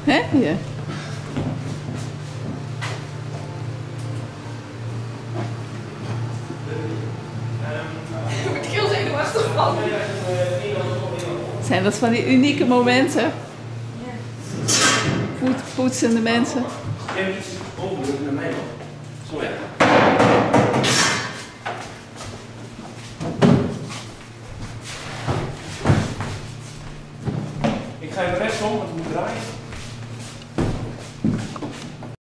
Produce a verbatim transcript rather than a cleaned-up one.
Hè? Ja. Ik word heel zenuwachtig van. Zijn dat van die unieke momenten? Voet, poetsende mensen. Geef iets overdrukken naar mij. Zo ja.